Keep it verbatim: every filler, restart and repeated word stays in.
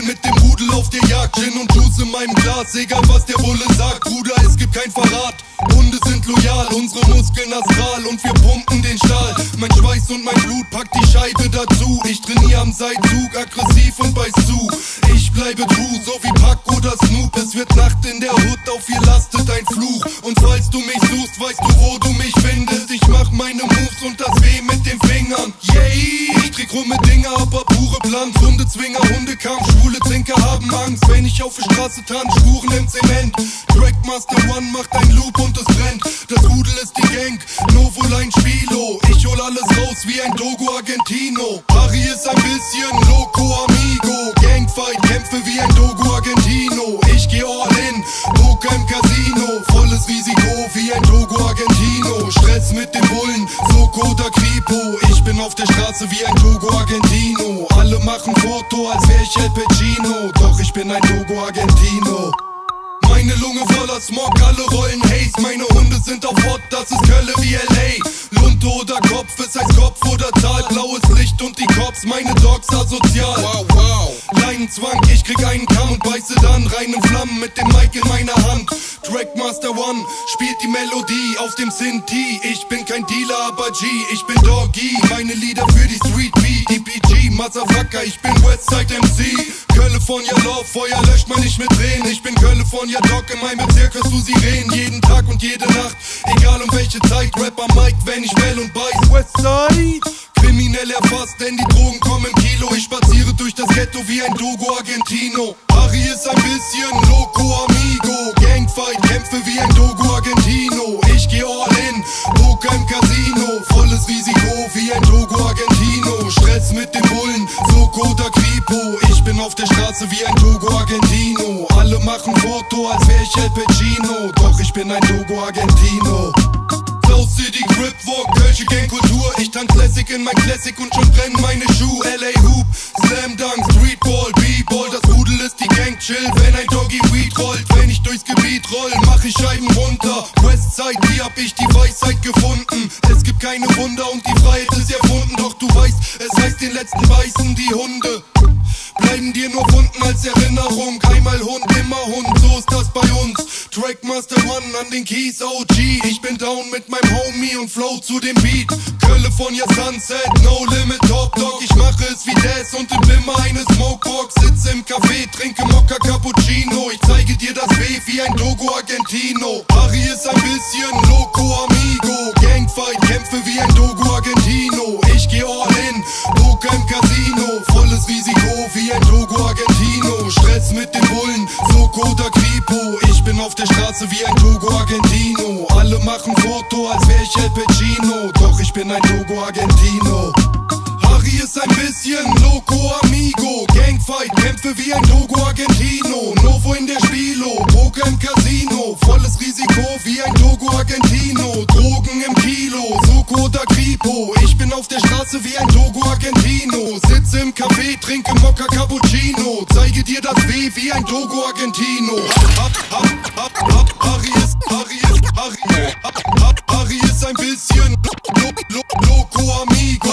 mit dem Rudel auf der Jagd, Gin und Juice in meinem Glas, egal was der Bulle sagt, Bruder, es gibt kein Verrat. Hunde sind loyal, unsere Muskeln astral und wir pumpen den Stahl. Mein Schweiß und mein Blut packt die Scheibe dazu. Ich trainiere am Seilzug, aggressiv und beiß zu. Ich bleibe true, so wie Pack oder Snoop. Es wird Nacht in der Hut, auf ihr lastet ein Fluch. Und falls du mich suchst, weißt du, wo du mich findest. Ich mach meine Moves und das Weh mit den Fingern. Yay! Ich krieg krumme Dinger, aber pure Planz. Hunde, Zwinger, Hundekampf, schwule Trinker haben Angst. Wenn ich auf der Straße tanze, Spuren im Zement. Trackmaster One macht ein Loop und es brennt. Das Rudel ist die Gang, Novoline Spilo. Ich hol alles raus wie ein Dogo Argentino. Harry ist ein bisschen loco amigo. Gangfight, kämpfe wie ein Dogo Argentino. Ich geh all in, Poker im Casino. Volles Risiko wie ein Dogo Argentino. Stress mit den Bullen, Soko da Kripo. Ich bin auf der Straße wie ein Dogo Argentino. Alle machen Foto, als wär ich El Pacino. Doch ich bin ein Dogo Argentino. Meine Lunge voller Smog, alle rollen Haze. Meine Hunde sind auf Hot, das ist Kölle wie L A. Lunte oder Kopf, es heißt Kopf oder Zahl. Blaues Licht und die Cops, meine Dogs asozial. Wow, wow. Leinenzwang, ich krieg einen Kamm und beiße dann rein in Flammen mit dem Mic in meiner Hand. Trackmaster One spielt die Melodie auf dem Synthi. Ich bin kein Dealer, aber G, ich bin Doggy. Meine Lieder für die Street Beat, E P G, Motherfucker, ich bin Westside M C. California Love, Feuer löscht man nicht mit Tränen. Ich bin California Dog, in meinem Bezirk hörst du Sirenen. Jeden Tag und jede Nacht, egal um welche Zeit. Rap am Mic, wenn ich bell und beiß. Westside kriminell erfasst, denn die Drogen kommen im Kilo. Ich spaziere durch das Ghetto wie ein Dogo Argentino. Harry ist ein bisschen loco amigo. Gangfight, kämpfe wie ein Dogo Argentino. Ich geh all in, Poker im Casino. Volles Risiko wie ein Dogo Argentino. Stress mit den Bullen, Soko da Kripo. Ich bin auf der Straße wie ein Dogo Argentino. Alle machen Foto, als wär ich El Pacino. Doch ich bin ein Dogo Argentino. Flow City, Grip Walk, Kölsche Gangkultur. Ich tank Classic in mein Classic und schon brennen meine Schuhe. L A Hoop, Slam Dunk, Streetball, B-Ball. Das Rudel ist die Gang, chill, wenn ein Doggy Weed rollt. Wenn ich durchs Gebiet roll, mach ich Scheiben runter. Westside, hier hab ich die Weisheit gefunden. Es gibt keine Wunder und die Freiheit ist erfunden. Doch du weißt, es heißt den letzten beißen die Hunde. Bleiben dir nur Wunden als Erinnerung. Einmal Hund, immer Hund, so ist das bei uns. Trackmaster One an den Keys, O G. Ich bin down mit meinem Homie und flow zu dem Beat. California Sunset, no limit, Top Dog. Ich mache es wie Des und im Bimmer eine Smokebox. Sitze im Café, trinke Mokka Cappuccino. Ich zeige dir das Weh wie ein Dogo Argentino. Harry ist ein bisschen loco amigo. Gangfight, kämpfe wie ein Dogo Argentino. Ich geh all in, Poker im Casino. Volles Risiko wie ein Dogo Argentino. Stress mit den Bullen, Soko da Kripo. Ich bin auf der Straße wie ein Dogo Argentino. Alle machen Foto, als wär ich El Pacino. Doch ich bin ein Dogo Argentino. Harry ist ein bisschen loco amigo. Gangfight, kämpfe wie ein Dogo Argentino. Novo in der Spilo, Poker im Casino. Volles Risiko wie ein Dogo Argentino. Drogen im Kilo, Soko da Kripo. Ich bin auf der Straße wie ein Dogo Argentino. Sitze im Café, trinke Mokka Cappuccino. Zeige dir das Weh wie ein Dogo Argentino. Ha, ha, ha, ha, Harry ist, Harry ist, Harry, ha, ha, Harry ist ein bisschen lo, lo, loco amigo.